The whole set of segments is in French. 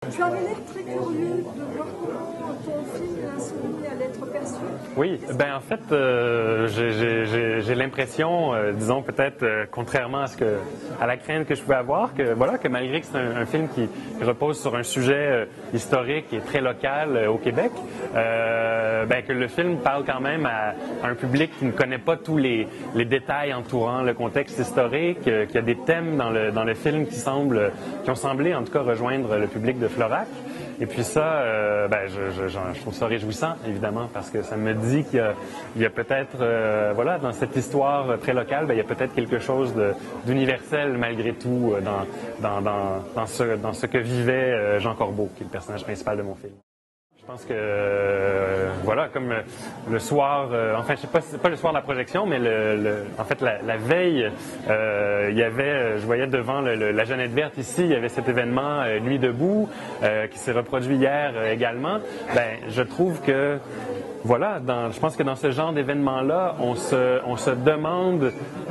Tu as l'air très curieux de voir comment ton film est soumis à l'être perçu. Oui, ben en fait, j'ai l'impression, disons peut-être contrairement à la crainte que je pouvais avoir, que voilà, que malgré que c'est un film qui repose sur un sujet historique et très local au Québec, ben que le film parle quand même à un public qui ne connaît pas tous les détails entourant le contexte historique, qu'il y a des thèmes dans le film qui ont semblé en tout cas rejoindre le public de Florac. Et puis ça, ben, je trouve ça réjouissant, évidemment, parce que ça me dit qu'il y a peut-être, voilà, dans cette histoire très locale, ben, il y a peut-être quelque chose d'universel, malgré tout, dans ce que vivait Jean Corbeau, qui est le personnage principal de mon film. Je pense que, voilà, comme le soir, enfin, je sais pas, c'est pas le soir de la projection, mais en fait, la veille, il y avait, je voyais devant la Jeannette Verte ici, il y avait cet événement Nuit debout, qui s'est reproduit hier également. Ben, je trouve que, voilà, je pense que dans ce genre d'événement-là, on se demande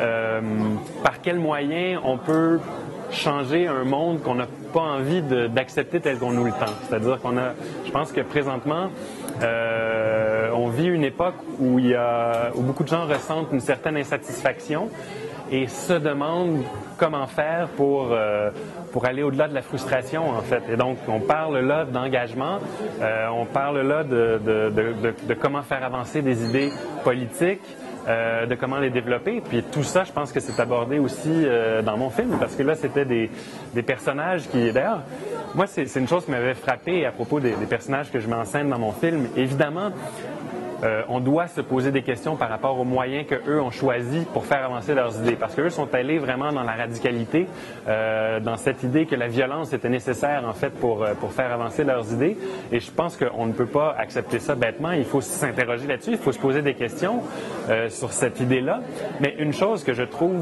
par quels moyens on peut changer un monde qu'on n'a pas envie d'accepter tel qu'on nous le tend. C'est-à-dire je pense que présentement, on vit une époque où beaucoup de gens ressentent une certaine insatisfaction et se demandent comment faire pour aller au-delà de la frustration, en fait. Et donc, on parle là d'engagement, on parle là de comment faire avancer des idées politiques, de comment les développer. Puis tout ça, je pense que c'est abordé aussi dans mon film, parce que là, c'était des personnages qui... D'ailleurs, moi, c'est une chose qui m'avait frappé à propos des personnages que je mets en scène dans mon film. Évidemment, on doit se poser des questions par rapport aux moyens qu'eux ont choisis pour faire avancer leurs idées. Parce qu'eux sont allés vraiment dans la radicalité, dans cette idée que la violence était nécessaire, en fait, pour faire avancer leurs idées. Et je pense qu'on ne peut pas accepter ça bêtement. Il faut s'interroger là-dessus, il faut se poser des questions sur cette idée-là. Mais une chose que je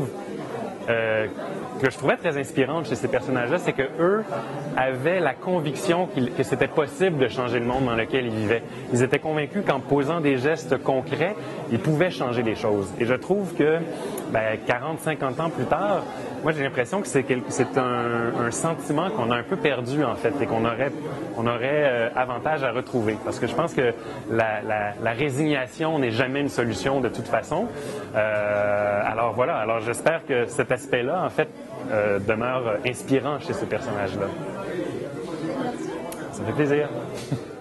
trouvais très inspirante chez ces personnages-là, c'est que eux avaient la conviction que c'était possible de changer le monde dans lequel ils vivaient. Ils étaient convaincus qu'en posant des gestes concrets, ils pouvaient changer les choses. Et je trouve que 40, 50 ans plus tard, moi j'ai l'impression que c'est un sentiment qu'on a un peu perdu en fait et qu'on aurait avantage à retrouver. Parce que je pense que la résignation n'est jamais une solution de toute façon. Alors voilà, alors j'espère que cet aspect-là en fait demeure inspirant chez ces personnages-là. Ça me fait plaisir.